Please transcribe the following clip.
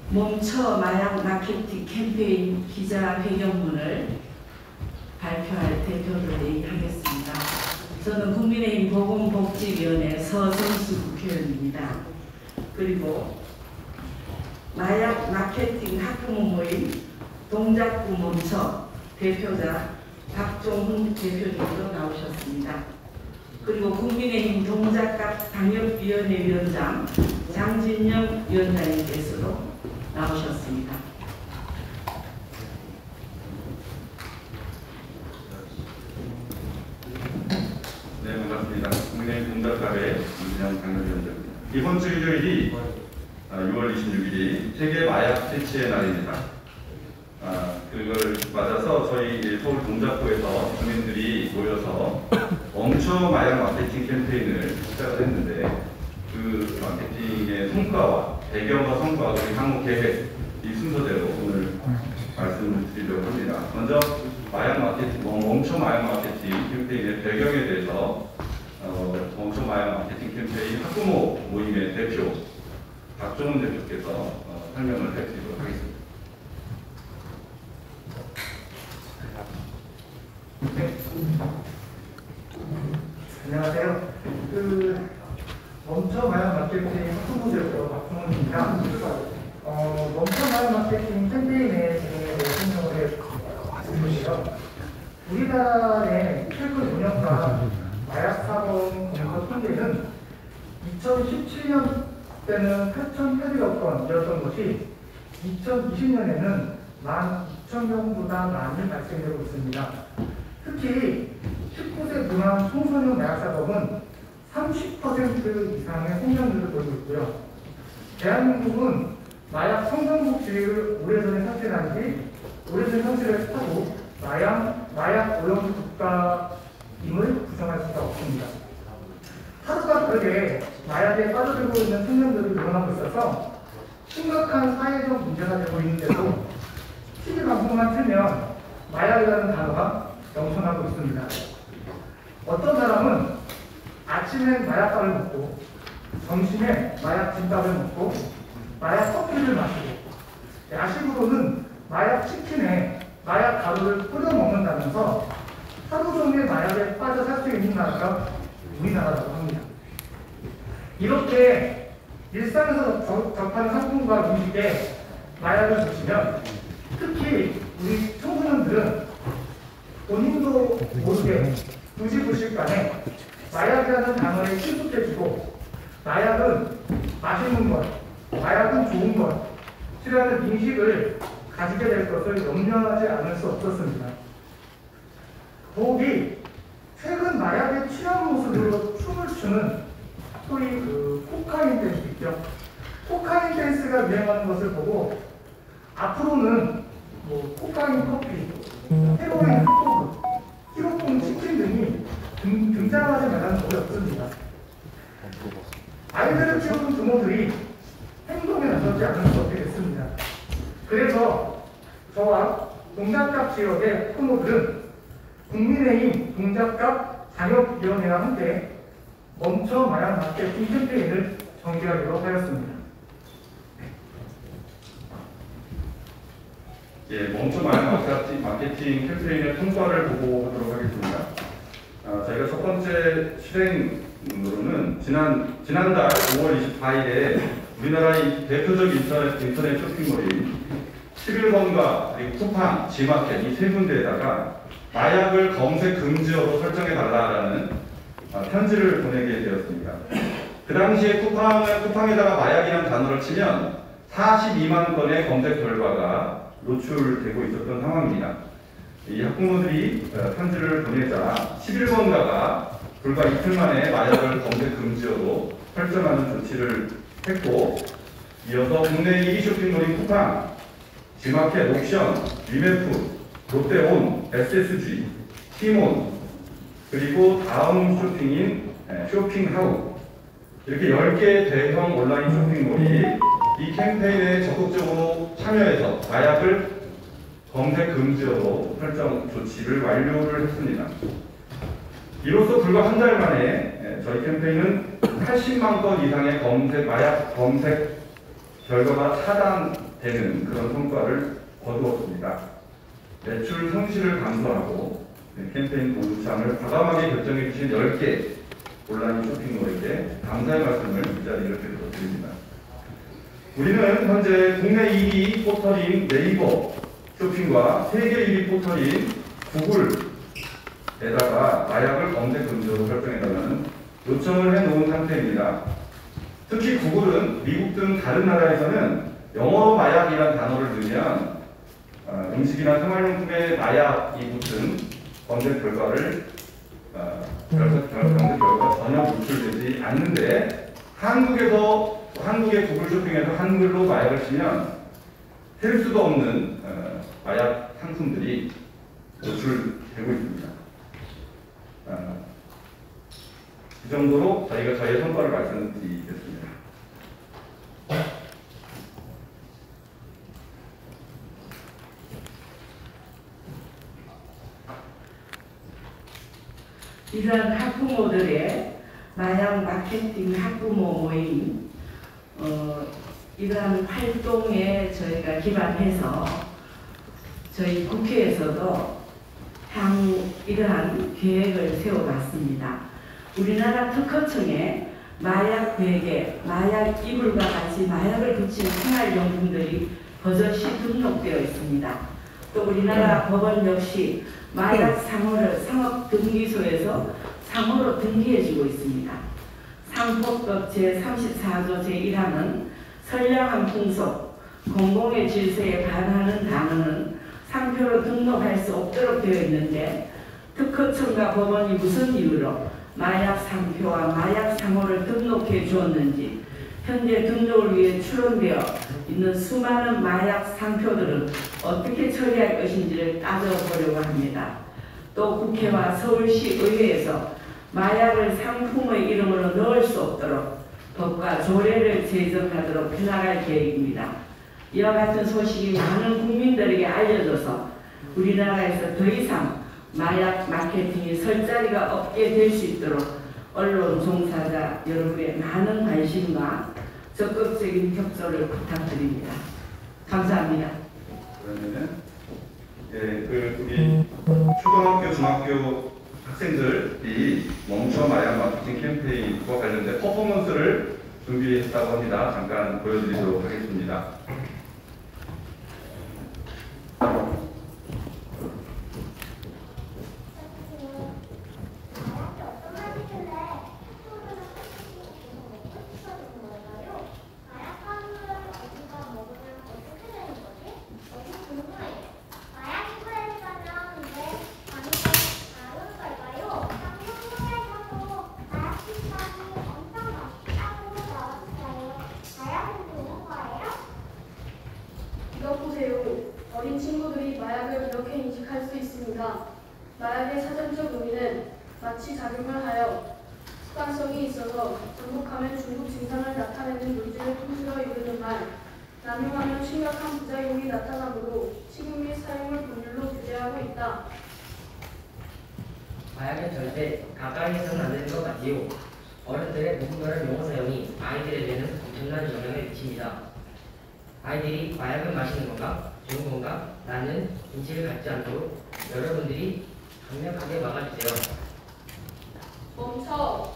멈춰 마약 마케팅 캠페인 기자회견문을 발표할 대표들이 하겠습니다. 저는 국민의힘 보건복지위원회 서정수 국회의원입니다. 그리고 마약 마케팅 학부모 모임 동작구 멈춰 대표자 박종훈 대표님도 나오셨습니다. 그리고 국민의힘 동작갑 방역위원회 위원장 장진영 위원장님께서도 나오셨습니다. 네, 반갑습니다. 국민의힘 동작갑의 이진영 방역위원장입니다. 이번 주 일요일이 6월 26일이 세계 마약 퇴치의 날입니다. 그걸 맞아서 저희 서울 동작구에서 주민들이 모여서 멈춰 마약 마케팅 캠페인을 시작을 했는데 그 마케팅의 성과와 배경과 성과 그리고 향후 계획 이 순서대로 오늘 말씀을 드리려고 합니다. 먼저 마약 마케팅, 멈춰 마약 마케팅 캠페인의 배경에 대해서 멈춰 마약 마케팅 캠페인 학부모 모임의 대표 박종훈 대표께서 설명을 해드리도록 하겠습니다. 네. 안녕하세요. 멈춰 마약 마케팅 학부모 대표 박종훈입니다. 멈춰 마약 마케팅 캠페인의 진행에 대해 설명을 해드리고요. 우리나라 내 최근 5년간 마약 사범 검거 통계는 2017년 때는 8,800여 건이었던 것이 2020년에는 12,000명보다 많이 발생되고 있습니다. 특히 19세 미만 청소년 마약 사범은 30% 이상의 성장률을 보이고 있고요. 대한민국은 마약 성장국지를 오래전에 상실했다고 마약 오염 국가임을 부정할 수가 없습니다. 하루가 다르게 마약에 빠져들고 있는 청년들이 늘어나고 있어서 심각한 사회적 문제가 되고 있는데도 TV 방송만 틀면 마약이라는 단어가 넘쳐나고 있습니다. 어떤 사람은 아침에 마약밥을 먹고 점심에 마약 김밥을 먹고 마약 커피를 마시고 야식으로는 마약 치킨에 마약 가루를 뿌려 먹는다면서 하루 종일 마약에 빠져 살 수 있는 나라가 우리나라라고 합니다. 이렇게 일상에서 접하는 상품과 음식에 마약을 드시면 특히 우리 청소년들은 본인도 모르게 부시부식간에 마약이라는 단어에 친숙해지고 마약은 맛있는 것, 마약은 좋은 것이라는 인식을 가지게 될 것을 염려하지 않을 수 없었습니다. 더욱이 최근 마약에 취한 모습으로 춤을 추는 소위 코카인 댄스 있죠. 코카인 댄스가 유행하는 것을 보고 앞으로는 코카인 커피, 헤로인 핫도그, 히로폰 치킨 등이 등장하지 말라는 법이 없습니다. 아이들을 키우는 부모들이 행동에 나서지 않을 수 없게 됐습니다. 그래서 저와 동작갑 지역의 부모들은 국민의힘 동작갑 방역위원회와 함께 멈춰 마약 마케팅 캠페인을 전개하기로 하였습니다. 예, 멈춰 마약 마케팅 캠페인의 성과를 보고하도록 하겠습니다. 저희가 첫 번째 실행으로는 지난달 5월 24일에 우리나라의 대표적 인터넷 쇼핑몰인 11번가 그리고 쿠팡, 지마켓 이 세 군데에다가 마약을 검색 금지어로 설정해달라는 편지를 보내게 되었습니다. 그 당시에 쿠팡에다가 마약이라는 단어를 치면 42만 건의 검색 결과가 노출되고 있었던 상황입니다. 이 학부모들이 편지를 보내자 11번가가 불과 이틀 만에 마약을 검색 금지어로 설정하는 조치를 했고, 이어서 국내 1위 쇼핑몰인 쿠팡, 지마켓, 옥션, 위메프, 롯데온, SSG, 티몬, 그리고 다음 쇼핑인 쇼핑하우 이렇게 10개의 대형 온라인 쇼핑몰이 이 캠페인에 적극적으로 참여해서 마약을 검색 금지어로 설정 조치를 완료를 했습니다. 이로써 불과 한 달 만에 저희 캠페인은 80만 건 이상의 마약 검색 결과가 차단되는 그런 성과를 거두었습니다. 매출 손실을 감소하고 캠페인 보상을 과감하게 결정해 주신 10개 온라인 쇼핑몰에게 감사의 말씀을 이 자리를 빌어 드립니다. 우리는 현재 국내 1위 포털인 네이버 쇼핑과 세계 1위 포털인 구글에다가 마약을 검색 금지로 설정해달라는 요청을 해놓은 상태입니다. 특히 구글은 미국 등 다른 나라에서는 영어로 마약이라는 단어를 넣으면 음식이나 생활용품에 마약이 붙은 검색 결과를 검색 결과가 전혀 노출되지 않는데 한국의 구글 쇼핑에서 한글로 마약을 치면 셀 수도 없는 마약 상품들이 노출되고 있습니다. 이 정도로 저희가 저희의 성과를 말씀드리겠습니다. 이러한 학부모들의 마약 마케팅 학부모 모임 이러한 활동에 저희가 기반해서 저희 국회에서도 향후 이러한 계획을 세워봤습니다. 우리나라 특허청에 마약 베개, 마약 이불과 같이 마약을 붙인 생활용품들이 버젓이 등록되어 있습니다. 또 우리나라 법원 역시 마약 상호를 상업등기소에서 상호로 등기해주고 있습니다. 상법법 제34조 제1항은 선량한 풍속, 공공의 질서에 반하는 단어는 상표로 등록할 수 없도록 되어 있는데 특허청과 법원이 무슨 이유로 마약 상표와 마약 상호를 등록해 주었는지 현재 등록을 위해 출원되어 있는 수많은 마약 상표들은 어떻게 처리할 것인지를 따져보려고 합니다. 또 국회와 서울시 의회에서 마약을 상품의 이름으로 넣을 수 없도록 법과 조례를 제정하도록 해나갈 계획입니다. 이와 같은 소식이 많은 국민들에게 알려져서 우리나라에서 더 이상 마약 마케팅이 설 자리가 없게 될 수 있도록 언론 종사자 여러분의 많은 관심과 적극적인 협조를 부탁드립니다. 감사합니다. 그러면은 우리 초등학교, 중학교 학생들이 멈춰 마약 마케팅 캠페인과 관련된 퍼포먼스를 준비했다고 합니다. 잠깐 보여드리도록 하겠습니다. 어린 친구들이 마약을 이렇게 인식할 수 있습니다. 마약의 사전적 의미는 마취 작용을 하여 습관성이 있어서 정복하면 중독 증상을 나타내는 물질을 통째로 이루는 말, 남용하면 심각한 부작용이 나타나므로 식용 및 사용을 법률로 규제하고 있다. 마약은 절대 가까이에서는 안 되는 것 같지요. 어른들의 무분별한 용어 사용이 아이들에게는 엄청난 영향을 미칩니다. 아이들이 마약을 마시는 건가? 좋은 건가? 라는 인식을 갖지 않도록 여러분들이 강력하게 막아주세요. 멈춰!